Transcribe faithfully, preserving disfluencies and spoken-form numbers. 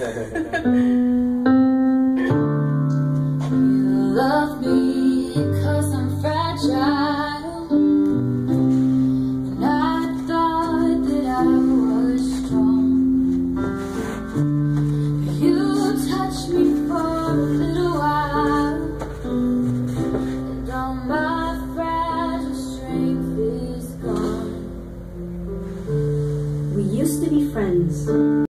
love me 'cause I'm fragile, and I thought that I was strong. You touched me for a little while, and all my fragile strength is gone. We used to be friends.